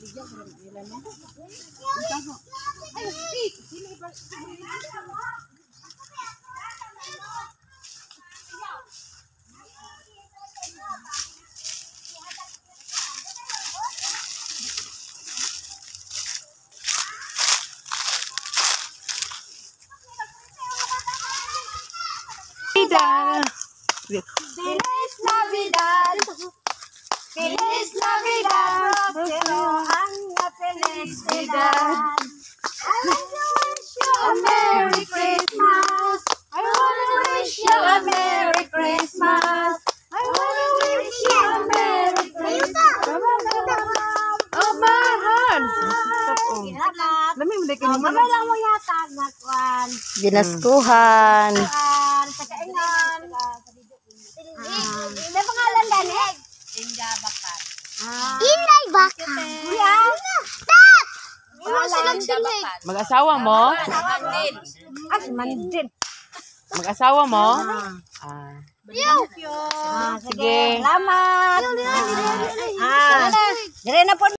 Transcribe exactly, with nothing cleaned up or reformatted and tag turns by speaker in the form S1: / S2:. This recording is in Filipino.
S1: Feliz Navidad, Feliz Navidad, próspero año felicidad. I want to wish you a Merry Christmas. I want to wish you a Merry Christmas. I want to wish you a Merry Christmas.
S2: Oh, mahal. Lami mo ka naman.
S1: Mamay lang mo yata nagkuhan.
S3: Ginaskuhan.
S1: Kuhan, pagkaingan. May pangalan dan eh? Inday Bakal.
S3: Inday Bakal.
S1: Kuya?
S3: Stop!
S1: Pangalan Bakal.
S2: Mag-asawa mo?
S1: Mandin. Ah, si Mandin.
S2: Mag-asawa mo? Ah.
S1: Ah, sige.
S2: Sige.
S1: Salamat. Ah, dire na po.